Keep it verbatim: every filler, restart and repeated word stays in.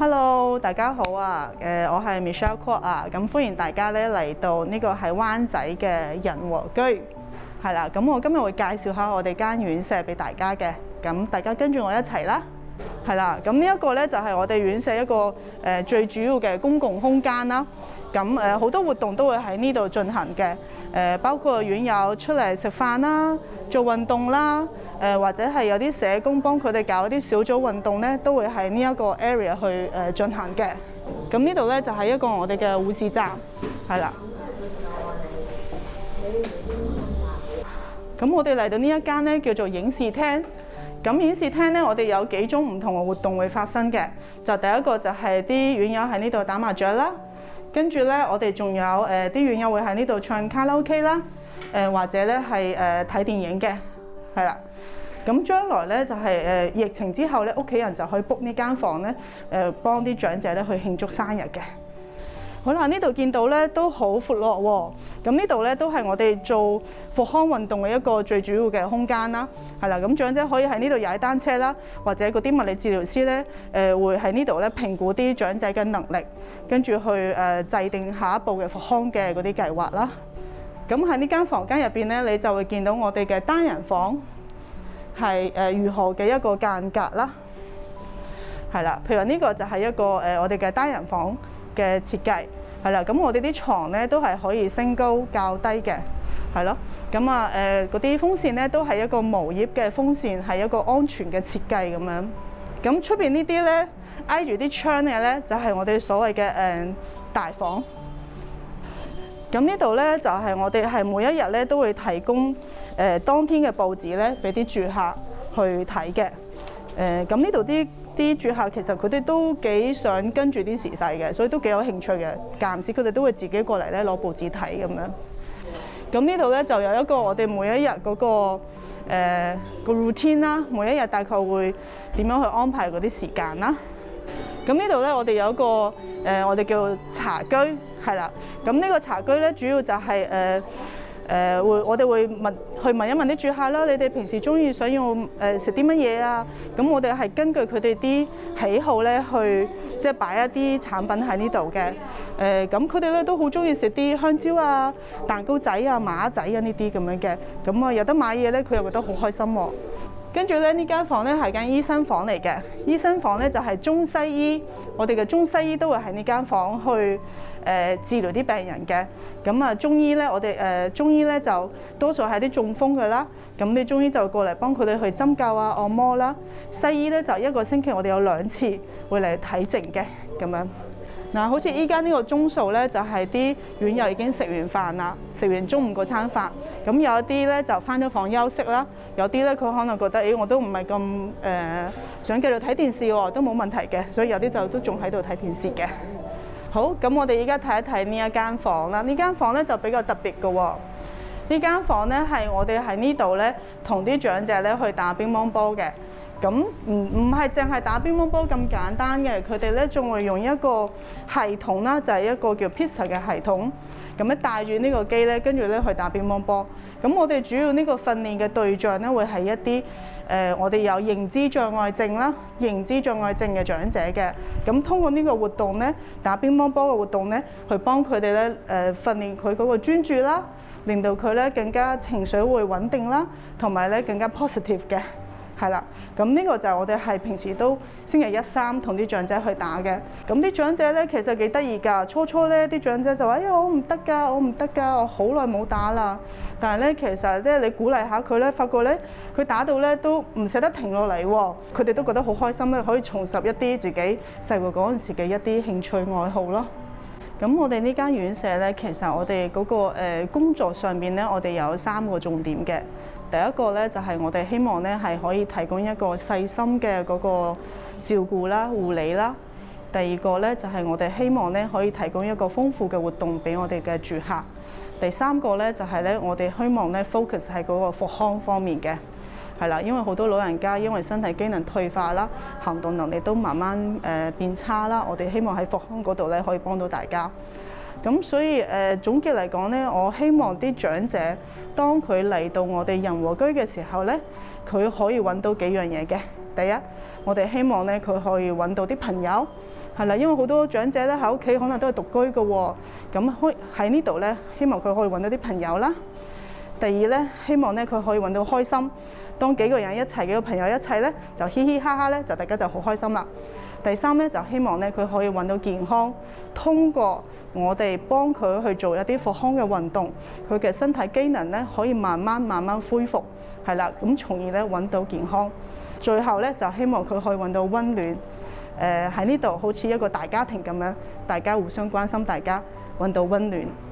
Hello， 大家好啊！誒，我係 Michelle Kwok 啊，咁歡迎大家咧嚟到呢個係灣仔嘅仁和居，係啦。咁我今日會介紹下我哋間院舍俾大家嘅，咁大家跟住我一齊啦，係啦。咁呢一個咧就係我哋院舍一個誒最主要嘅公共空間啦。咁誒好多活動都會喺呢度進行嘅，誒包括院友出嚟食飯啦、做運動啦。誒或者係有啲社工幫佢哋搞啲小組運動咧，都會喺呢一個 area 去誒進行嘅。咁呢度咧就係一個我哋嘅護士站，係啦。咁我哋嚟到呢一間咧叫做影視廳。咁影視廳咧，我哋有幾種唔同嘅活動會發生嘅。就第一個就係啲院友喺呢度打麻雀啦，跟住咧我哋仲有誒啲院友會喺呢度唱卡拉 OK 啦，誒或者咧係誒睇電影嘅，係啦。咁將來咧就係誒疫情之後咧，屋企人就可以 book 呢間房咧，誒幫啲長者咧去慶祝生日嘅。好啦，呢度見到咧都好闊落喎。咁呢度咧都係我哋做復康運動嘅一個最主要嘅空間啦。係啦，咁長者可以喺呢度踩單車啦，或者嗰啲物理治療師咧誒會喺呢度咧評估啲長者嘅能力，跟住去誒制定下一步嘅復康嘅嗰啲計劃啦。咁喺呢間房間入邊咧，你就會見到我哋嘅單人房。係誒如何嘅一個間隔啦，係啦，譬如呢個就係一個誒我哋嘅單人房嘅設計，係啦，咁我哋啲床咧都係可以升高較低嘅，係咯，咁啊誒嗰啲風扇咧都係一個無葉嘅風扇，係一個安全嘅設計咁樣。咁出邊呢啲咧挨住啲窗嘅咧就係我哋所謂嘅誒大房。咁呢度咧就係我哋係每一日咧都會提供誒當天嘅報紙咧俾啲住客去睇嘅。誒咁呢度啲啲住客其實佢哋都幾想跟住啲時勢嘅，所以都幾有興趣嘅。間唔時佢哋都會自己過嚟咧攞報紙睇咁樣。咁呢度咧就有一個我哋每一日嗰個誒個 routine 啦，每一日大概會點樣去安排嗰啲時間啦。咁呢度咧我哋有一個誒我哋叫茶居。係啦，咁呢個茶居咧，主要就係誒誒會，我哋會問去問一問啲住客啦，你哋平時中意想要誒食啲乜嘢啊？咁我哋係根據佢哋啲喜好咧，去即係擺一啲產品喺呢度嘅。誒咁佢哋咧都好中意食啲香蕉啊、蛋糕仔啊、馬仔啊呢啲咁樣嘅。咁啊有得買嘢咧，佢又覺得好開心喎。跟住咧呢間房咧係間醫生房嚟嘅，醫生房咧就係中西醫，我哋嘅中西醫都會喺呢間房去誒、呃、治療啲病人嘅。咁啊中醫咧，我哋誒、呃、中醫咧就多數係啲中風嘅啦，咁啲中醫就過嚟幫佢哋去針灸啊、按摩啦。西醫咧就一個星期我哋有兩次會嚟睇症嘅咁樣。嗱，好似依家呢個鐘數咧，就係啲院友已經食完飯啦，食完中午嗰餐飯。咁有一啲咧就返咗房休息啦，有啲咧佢可能覺得，誒我都唔係咁誒想繼續睇電視喎，都冇問題嘅，所以有啲就都仲喺度睇電視嘅。好，咁我哋依家睇一睇呢一間房啦。呢間房咧就比較特別嘅喎。呢間房咧係我哋喺呢度咧同啲長者咧去打乒乓波嘅。咁唔唔係淨係打乒乓波咁簡單嘅，佢哋咧仲會用一個系統啦，就係一個叫 Pista 嘅系統，咁咧帶住呢個機咧，跟住咧去打乒乓波。咁我哋主要呢個訓練嘅對象咧，會係一啲誒我哋有認知障礙症啦、認知障礙症嘅長者嘅。咁通過呢個活動咧，打乒乓波嘅活動咧，去幫佢哋咧誒訓練佢嗰個專注啦，令到佢咧更加情緒會穩定啦，同埋咧更加 positive 嘅。係啦，咁呢個就係我哋係平時都星期一三同啲長者去打嘅。咁啲長者咧其實幾得意㗎。初初咧啲長者就話：哎呀，我唔得㗎，我唔得㗎，我好耐冇打啦。但係咧其實咧你鼓勵下佢咧，發覺咧佢打到咧都唔捨得停落嚟喎。佢哋都覺得好開心咧，可以重拾一啲自己細個嗰陣時嘅一啲興趣愛好咯。咁我哋呢間院舍咧，其實我哋嗰個誒工作上邊咧，我哋有三個重點嘅。第一個咧就係我哋希望咧係可以提供一個細心嘅嗰個照顧啦、護理啦。第二個咧就係我哋希望咧可以提供一個豐富嘅活動俾我哋嘅住客。第三個咧就係咧我哋希望咧 focus 喺嗰個復康方面嘅，係啦，因為好多老人家因為身體機能退化啦，行動能力都慢慢誒變差啦，我哋希望喺復康嗰度咧可以幫到大家。咁所以誒、呃、總結嚟講咧，我希望啲長者當佢嚟到我哋仁和居嘅時候咧，佢可以揾到幾樣嘢嘅。第一，我哋希望咧佢可以揾到啲朋友， 係啦，因為好多長者咧喺屋企可能都係獨居嘅喎，咁可喺呢度咧，希望佢可以揾到啲朋友啦。第二咧，希望咧佢可以揾到開心。當幾個人一齊，幾個朋友一齊咧，就嘻嘻哈哈咧，就大家就好開心啦。第三咧，就希望咧佢可以揾到健康，通過我哋幫佢去做一啲復康嘅運動，佢嘅身體機能咧可以慢慢慢慢恢復，係啦，咁從而咧揾到健康。最後咧就希望佢可以揾到溫暖，誒喺呢度好似一個大家庭咁樣，大家互相關心，大家揾到溫暖。